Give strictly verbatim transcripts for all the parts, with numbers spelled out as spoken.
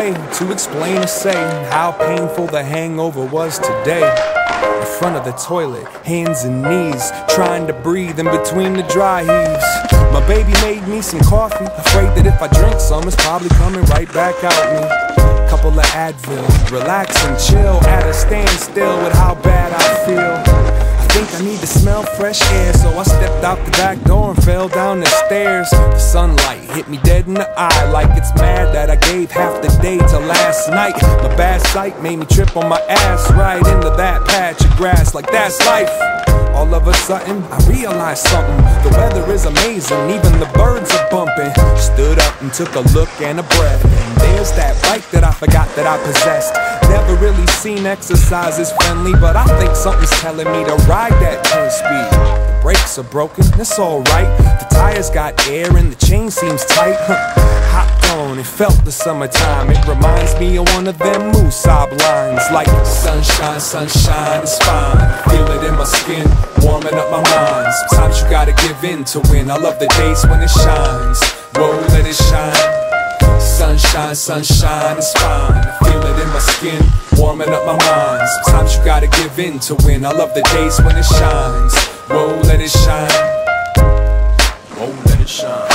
way to explain or say how painful the hangover was today. In front of the toilet, hands and knees, trying to breathe in between the dry heaves. My baby made me some coffee, afraid that if I drink some, it's probably coming right back out me. Couple of Advil, relax and chill at a standstill with how bad I feel. I think I need to smell fresh air, so I stepped out the back door and fell down the stairs. The sunlight hit me dead in the eye, like it's mad that I gave half the day to last night. My bad sight made me trip on my ass right into that patch of grass, like that's life. All of a sudden, I realized something. The weather is amazing, even the birds are bumping. Stood up and took a look and a breath, and there's that bike that I forgot that I possessed. Never really seen exercise as friendly, but I think something's telling me to ride that ten speed. The brakes are broken, it's alright. The tires got air and the chain seems tight. Hopped on and felt the summertime. It reminds me of one of them Moosab lines, like sunshine, sunshine, it's fine. Feel it in my skin, warming up my mind. Sometimes you gotta give in to win. I love the days when it shines. Whoa, let it shine. Sunshine, sunshine, it's fine. Feel it in my skin, warming up my mind. Sometimes you gotta give in to win. I love the days when it shines. Whoa, let it shine. Whoa, let it shine.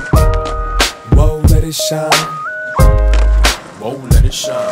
Whoa, let it shine. Whoa, let it shine.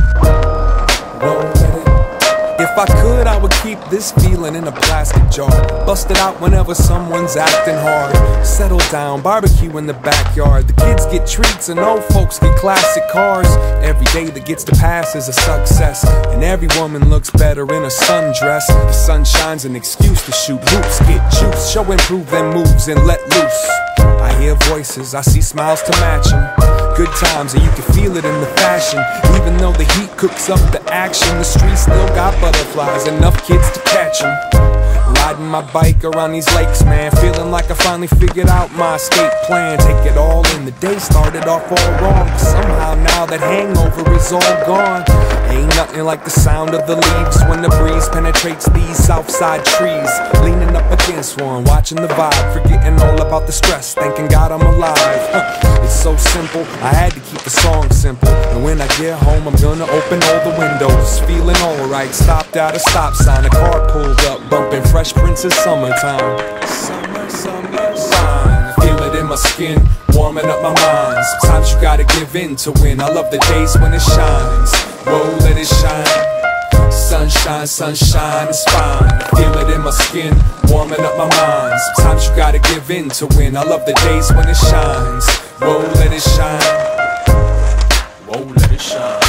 Whoa, let it. If I could, I would keep this feeling in a plastic jar. Bust it out whenever someone's acting hard. Settle down, barbecue in the backyard. The kids get treats and old folks get classic cars. Every day that gets to pass is a success, and every woman looks better in a sundress. The sunshine's an excuse to shoot hoops, get juice, show and prove them moves and let loose. I hear voices, I see smiles to match them. Good times, and you can feel it in the fashion. Even though the heat cooks up the action, the streets still got butterflies, enough kids to catch them. Riding my bike around these lakes, man, feeling like I finally figured out my escape plan. Take it all in, the day started off all wrong, but somehow now that hangover is all gone. Ain't nothing like the sound of the leaves when the breeze penetrates these southside trees. Leaning up against one, watching the vibe, forgetting all about the stress, thanking God I'm alive. Huh. It's so simple, I had to keep the song simple. And when I get home, I'm gonna open all the windows. Feeling alright, stopped at a stop sign. A car pulled up, bumping Fresh Prince's Summertime. Summer, summer, fine. Feel it in my skin, warming up my mind. Sometimes you gotta give in to win. I love the days when it shines. Whoa, let it shine. Sunshine, sunshine, it's fine. Feel it in my skin, warming up my mind. Sometimes you gotta give in to win. I love the days when it shines. Whoa, let it shine. Whoa, let it shine.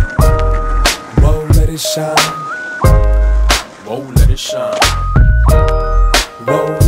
Whoa, let it shine. Whoa, let it shine. Whoa.